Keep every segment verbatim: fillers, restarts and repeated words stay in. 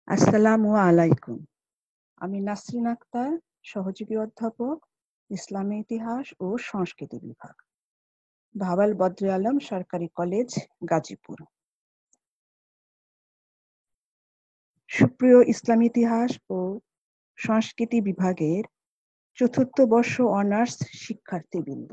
আসসালামু আলাইকুম। আমি নাসরিন আক্তার, সহযোগী অধ্যাপক, ইসলামী ইতিহাস ও সংস্কৃতি বিভাগ, ভাওয়াল বদরে আলম সরকারি কলেজ, গাজীপুর। সুপ্রিয় ইসলামী ইতিহাস ও সংস্কৃতি বিভাগের চতুর্থ বর্ষ অনার্স শিক্ষার্থীবৃন্দ,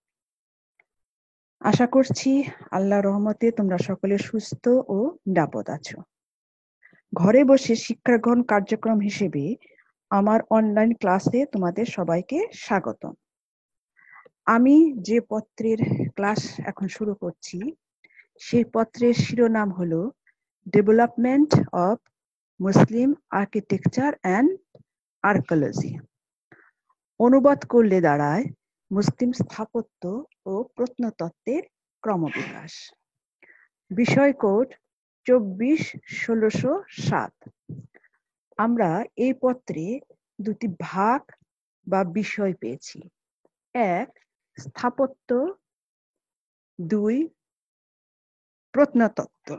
আশা করছি আল্লাহর রহমতে তোমরা সকলে সুস্থ ও নিরাপদ আছো। ঘরে বসে শিক্ষা গ্রহণ কার্যক্রম হিসেবে আমার অনলাইন ক্লাসে তোমাদের সবাইকে স্বাগতম। আমি যে পত্রের ক্লাস এখন শুরু করছি সেই পত্রের শিরোনাম হলো development of Muslim architecture and archaeology. অনুবাদ করলে দাঁড়ায় মুসলিম স্থাপত্য ও প্রত্নতত্ত্বের ক্রমবিকাশ। বিষয় কোড চব্বিশ ষোলোশো সাত। আমরা এই পত্রে দুটি ভাগ বা বিষয় পেয়েছি। এক, স্থাপত্য, দুই, প্রত্নতত্ত্ব।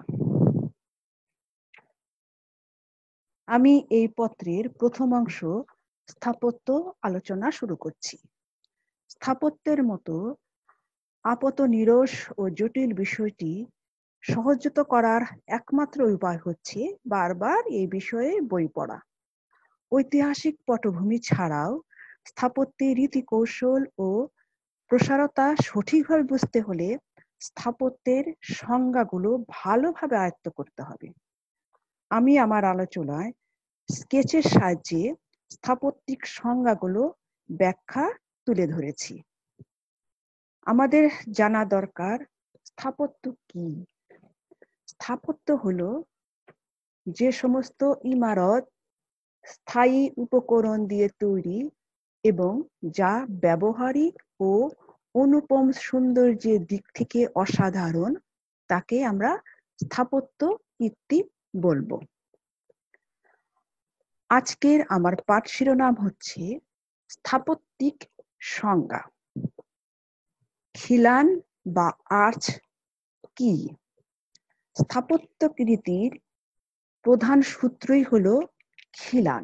আমি এই পত্রের প্রথম অংশ স্থাপত্য আলোচনা শুরু করছি। স্থাপত্যের মতো আপত নিরস ও জটিল বিষয়টি সহজতর করার একমাত্র উপায় হচ্ছে বারবার এই বিষয়ে বই পড়া। ঐতিহাসিক পটভূমি ছাড়াও স্থাপত্যের রীতি কৌশল ও প্রসারতা সঠিকভাবে বুঝতে হলে স্থাপত্যের সংজ্ঞাগুলো ভালোভাবে আয়ত্ত করতে হবে। আমি আমার আলোচনায় স্কেচের সাহায্যে স্থাপত্যিক সংজ্ঞাগুলো ব্যাখ্যা তুলে ধরেছি। আমাদের জানা দরকার স্থাপত্য কি। স্থাপত্য হলো যে সমস্ত ইমারত স্থায়ী উপকরণ দিয়ে তৈরি এবং যা ব্যবহারিক ও অনুপম সৌন্দর্যের দিক থেকে অসাধারণ, তাকে আমরা স্থাপত্য কীর্তি বলবো। আজকের আমার পাঠ শিরোনাম হচ্ছে স্থাপত্যিক সংজ্ঞা। খিলান বা আর্চ কি? স্থাপত্য কীর্তির প্রধান সূত্রই হলো খিলান।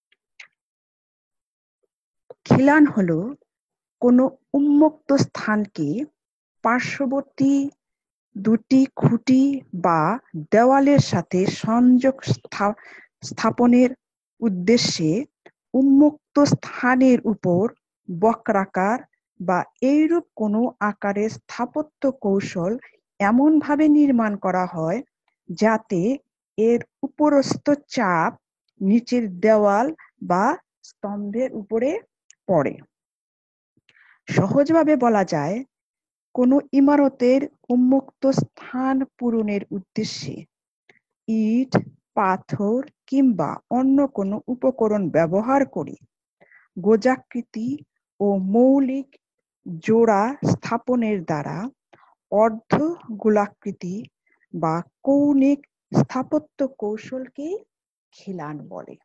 খিলান হলো কোনো উন্মুক্ত স্থানকে পার্শ্ববর্তী দুটি খুঁটি বা দেওয়ালের সাথে সংযোগ স্থাপনের উদ্দেশ্যে উন্মুক্ত স্থানের উপর বক্রাকার বা এইরূপ কোনো আকারের স্থাপত্য কৌশল এমনভাবে নির্মাণ করা হয় যাতে এর উপরস্থ চাপ নিচের দেওয়াল বা স্তম্ভের উপরে পড়ে। সহজভাবে বলা যায়, কোনো ইমারতের উন্মুক্ত স্থান পূরণের উদ্দেশ্যে ইট, পাথর কিংবা অন্য কোনো উপকরণ ব্যবহার করে গোজাকৃতি ও মৌলিক জোড়া স্থাপনের দ্বারা অর্ধ গোলাকৃতি বা কৌণিক স্থাপত্য কৌশলকে খিলান বলে।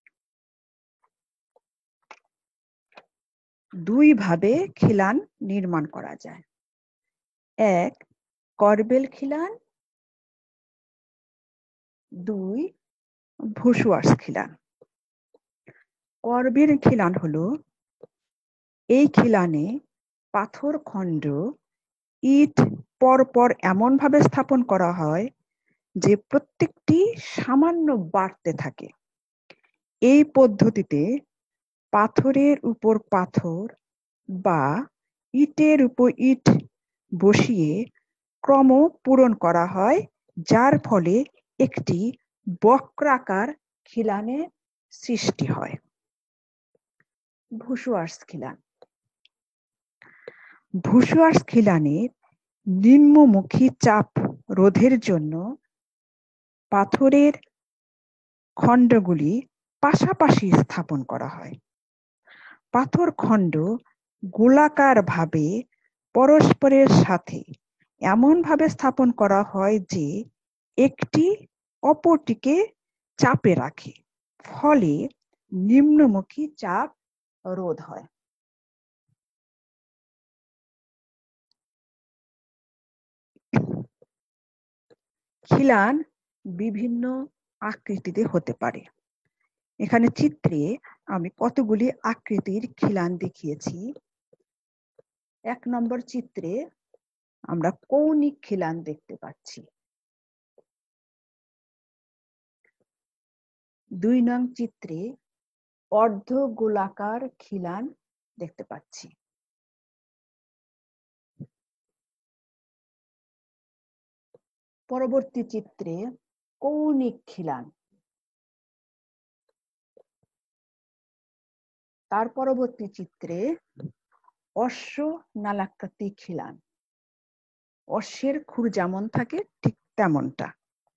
দুই ভাবে খিলান নির্মাণ করা যায়। এক, করবেল খিলান। দুই, ভুসুয়ার্স খিলান। করবেল খিলান হলো এই খিলানে পাথর খণ্ড ইট পরপর এমনভাবে স্থাপন করা হয় যে প্রত্যেকটি সামান্য বাড়তে থাকে। এই পদ্ধতিতে পাথরের উপর পাথর বা ইটের উপর ইট বসিয়ে ক্রম পূরণ করা হয়, যার ফলে একটি বক্রাকার খিলানের সৃষ্টি হয়। ভুসুয়ার্স খিলান। ভুসুয়ার্স খিলানের নিম্নমুখী চাপ রোধের জন্য পাথরের খণ্ডগুলি পাশাপাশি স্থাপন করা হয়। পাথর খণ্ড গোলাকার ভাবে পরস্পরের সাথে এমনভাবে স্থাপন করা হয় যে একটি অপরটিকে চাপে রাখে, ফলে নিম্নমুখী চাপ রোধ হয়। খিলান বিভিন্ন আকৃতিতে হতে পারে। এখানে চিত্রে আমি কতগুলি আকৃতির খিলান দেখিয়েছি। এক নম্বর চিত্রে আমরা কৌণিক খিলান দেখতে পাচ্ছি। দুই নং চিত্রে অর্ধ গোলাকার খিলান দেখতে পাচ্ছি। পরবর্তী চিত্রে কৌণিক খিলান, তার পরবর্তী চিত্রে অশ্ব নালাকৃতি খিলান, অশ্বের খুর যেমন থাকে ঠিক তেমনটা।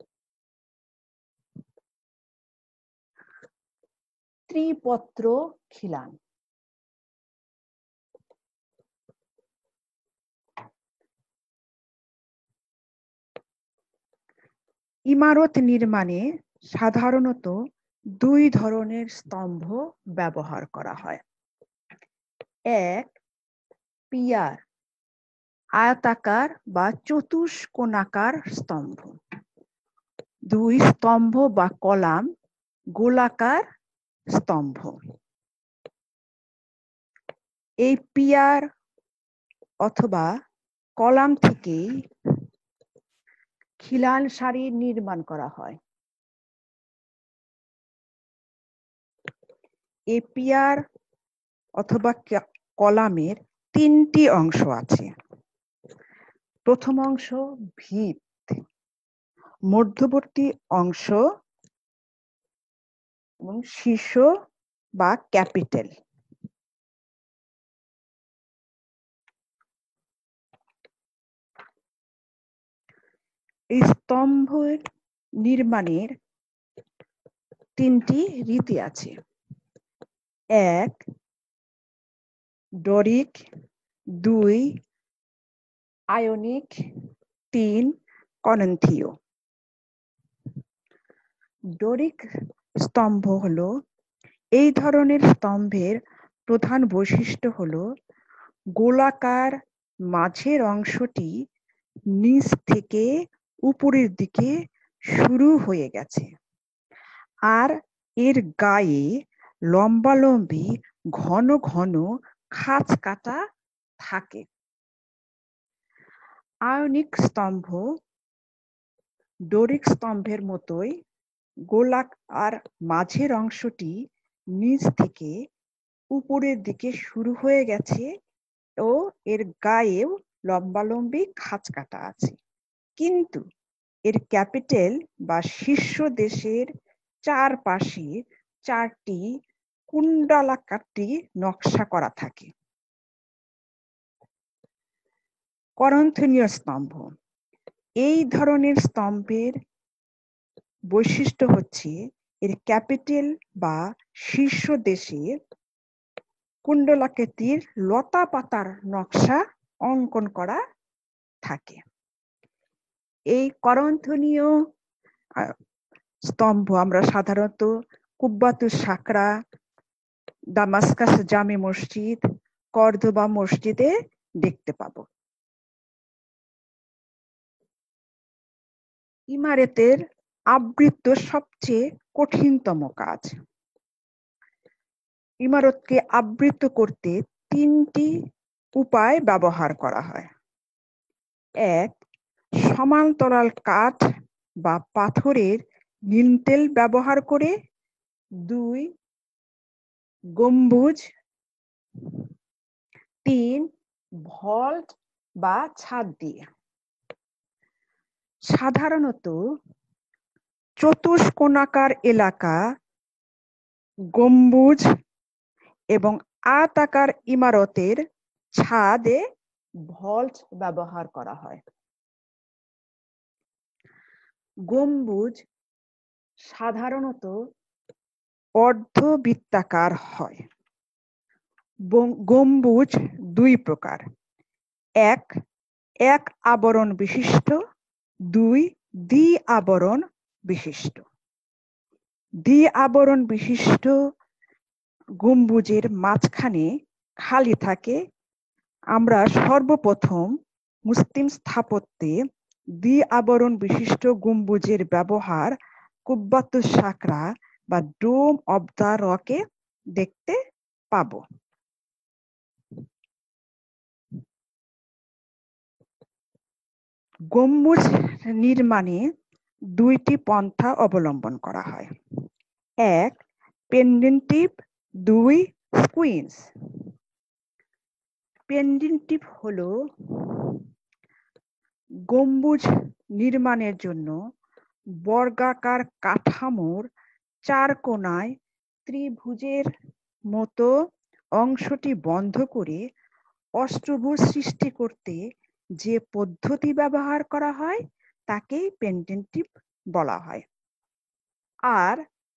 ত্রিপত্র খিলান, ইমারত নির্মাণে সাধারণত দুই ধরনের স্তম্ভ ব্যবহার করা হয়। এক, পিয়ার, আয়তাকার বা চতুষ্কোণাকার স্তম্ভ। দুই, স্তম্ভ বা কলাম, গোলাকার স্তম্ভ। এই পিয়ার অথবা কলাম থেকেই খিলান সারি নির্মাণ করা হয়। এই পিয়ার অথবা কলামের তিনটি অংশ আছে। প্রথম অংশ ভিত, মধ্যবর্তী অংশ এবং শীর্ষ বা ক্যাপিটাল। এই স্তম্ভের নির্মাণের তিনটি রীতি আছে। এক, ডরিক, দুই, আয়নিক, তিন, করিন্থীয়। ডরিক স্তম্ভ হলো, এই ধরনের স্তম্ভের প্রধান বৈশিষ্ট্য হলো গোলাকার মাঝের অংশটি নিচ থেকে উপরের দিকে শুরু হয়ে গেছে, আর এর গায়ে লম্বালম্বি ঘন ঘন খাঁজ কাটা থাকে। আয়নিক স্তম্ভ ডোরিক স্তম্ভের মতোই গোলাক আর মাঝের অংশটি নিচ থেকে উপরের দিকে শুরু হয়ে গেছে ও এর গায়েও লম্বালম্বি খাঁজ কাটা আছে, কিন্তু এর ক্যাপিটাল বা শীর্ষ দেশের চারপাশে চারটি কুণ্ডলাকারটি নকশা করা থাকে। করিন্থীয় স্তম্ভ, এই ধরনের স্তম্ভের বৈশিষ্ট্য হচ্ছে এর ক্যাপিটাল বা শীর্ষ দেশে কুণ্ডলাকৃতির লতা পাতার নকশা অঙ্কন করা থাকে। এই করিন্থীয় স্তম্ভ আমরা সাধারণত কুব্বাতুস সাকরা, দামাস্কাস জামে মসজিদ, কর্দোবা মসজিদে দেখতে পাবো। ইমারতের আবৃত্ত সবচেয়ে কঠিনতম কাজ। ইমারতকে আবৃত করতে তিনটি উপায় ব্যবহার করা হয়। এক, সমান্তরাল কাঠ বা পাথরের লিন্টেল ব্যবহার করে। দুই, গম্বুজ। তিন, ভল্ট বা ছাদ দিয়ে। সাধারণত চতুষ্কোণাকার এলাকা গম্বুজ এবং আয়তাকার ইমারতের ছাদে ভল্ট ব্যবহার করা হয়। গম্বুজ সাধারণত অর্ধবৃত্তাকার হয়। গম্বুজ দুই প্রকার, এক, এক আবরণ বিশিষ্ট, দুই, দ্বি আবরণ বিশিষ্ট। দ্বি আবরণ বিশিষ্ট গম্বুজের মাঝখানে খালি থাকে। আমরা সর্বপ্রথম মুসলিম স্থাপত্যে দ্বি আবরণ বিশিষ্ট গম্বুজের ব্যবহার কুব্বাতুস সাকরা বা ডোম অব দ্য রকে দেখতে পাবো। গম্বুজ নির্মাণে দুইটি পন্থা অবলম্বন করা হয়। এক, পেন্ডেন্টিভ, দুই, স্কুইন্স। পেন্ডেন্টিভ হলো গম্বুজ নির্মাণের জন্য বর্গাকার কাঠামোর চার কোণায় ত্রিভুজের মতো অংশটি বন্ধ করে অষ্টভুজ সৃষ্টি করতে যে পদ্ধতি ব্যবহার করা হয় তাকেই পেন্ডেন্টিভ বলা হয়। আর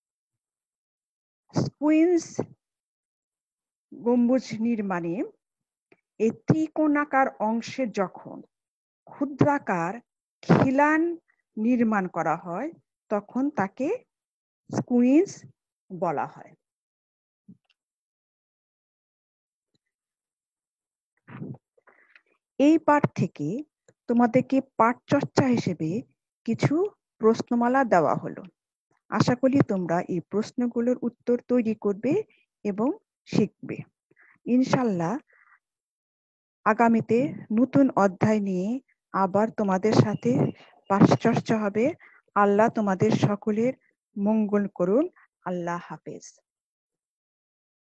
স্কুইন্স গম্বুজ নির্মাণে এই ত্রিকোণাকার অংশে যখন ক্ষুদ্রাকার খিলান নির্মাণ করা হয় তখন তাকে স্কুইন্স বলা হয়। এই পাঠ থেকে তোমাদেরকে পাঠ চর্চা হিসেবে কিছু প্রশ্নমালা দেওয়া হলো। আশা করি তোমরা এই প্রশ্নগুলোর উত্তর তৈরি করবে এবং শিখবে। ইনশাল্লাহ আগামীতে নতুন অধ্যায় নিয়ে আবার তোমাদের সাথে পাঠ চর্চা হবে। আল্লাহ তোমাদের সকলের মঙ্গল করুন। আল্লাহ হাফেজ।